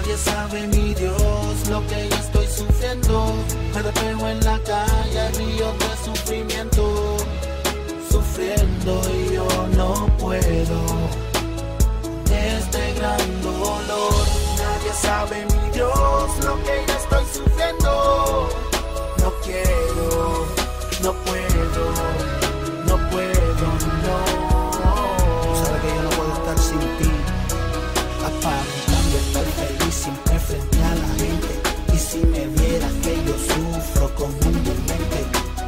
Nadie sabe, mi Dios, lo que yo estoy sufriendo. Me reflejo en la calle, ríos de sufrimiento, sufriendo y yo no puedo de este gran dolor. Nadie sabe, mi Dios, lo que yo estoy sufriendo. No quiero, no puedo, no puedo, no. Sabes que yo no puedo estar sin ti, aparentando estar feliz siempre frente a la gente. Y si me vieras que yo sufro comúnmente,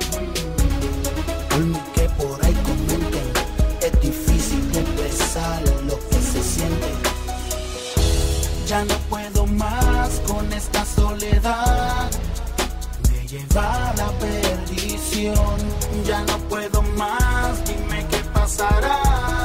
por mí que por ahí comenten, es difícil de expresar lo que se siente. Ya no puedo más con esta soledad, me lleva a la perdición. Ya no puedo más, dime qué pasará.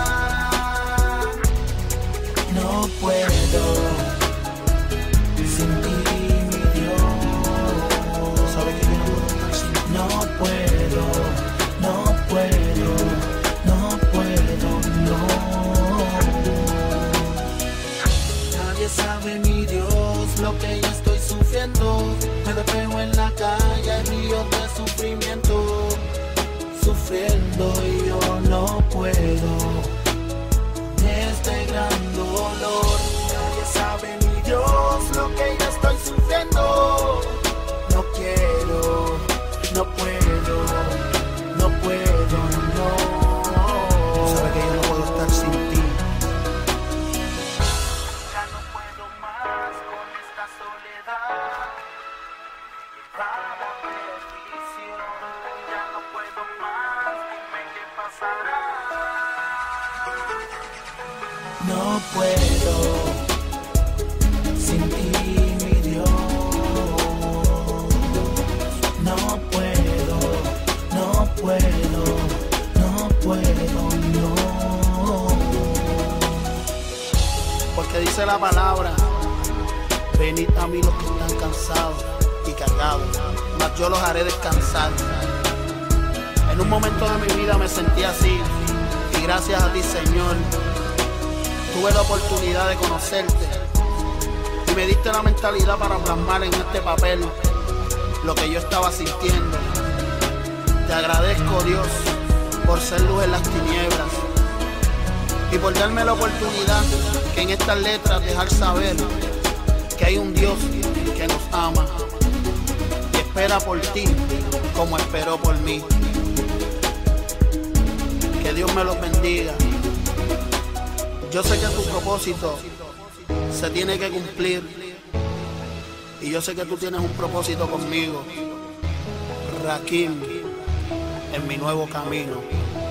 No puedo sin ti, mi Dios. Sabes que yo no puedo estar sin ti. No puedo, no puedo, no puedo, no. Nadie sabe, mi Dios, lo que yo estoy sufriendo. Me reflejo en la calle, ríos de sufrimiento, sufriendo y yo no puedo de este gran dolor. Nadie sabe, mi Dios, lo que yo estoy sufriendo. No quiero, no puedo, no puedo, no. Sabes que yo no puedo estar sin ti. Ya no puedo más con esta soledad, para la perdición. Ya no puedo más, dime qué pasará. No puedo sin ti, mi Dios. No puedo, no puedo, no puedo, no. Porque dice la palabra: venid a mí los que están cansados y cargados, mas yo los haré descansar. En un momento de mi vida me sentí así, y gracias a ti, Señor, tuve la oportunidad de conocerte y me diste la mentalidad para plasmar en este papel lo que yo estaba sintiendo. Te agradezco, Dios, por ser luz en las tinieblas y por darme la oportunidad que en estas letras dejar saber que hay un Dios que nos ama y espera por ti como esperó por mí. Que Dios me los bendiga. Yo sé que tu propósito se tiene que cumplir y yo sé que tú tienes un propósito conmigo, Rakim, en mi nuevo camino.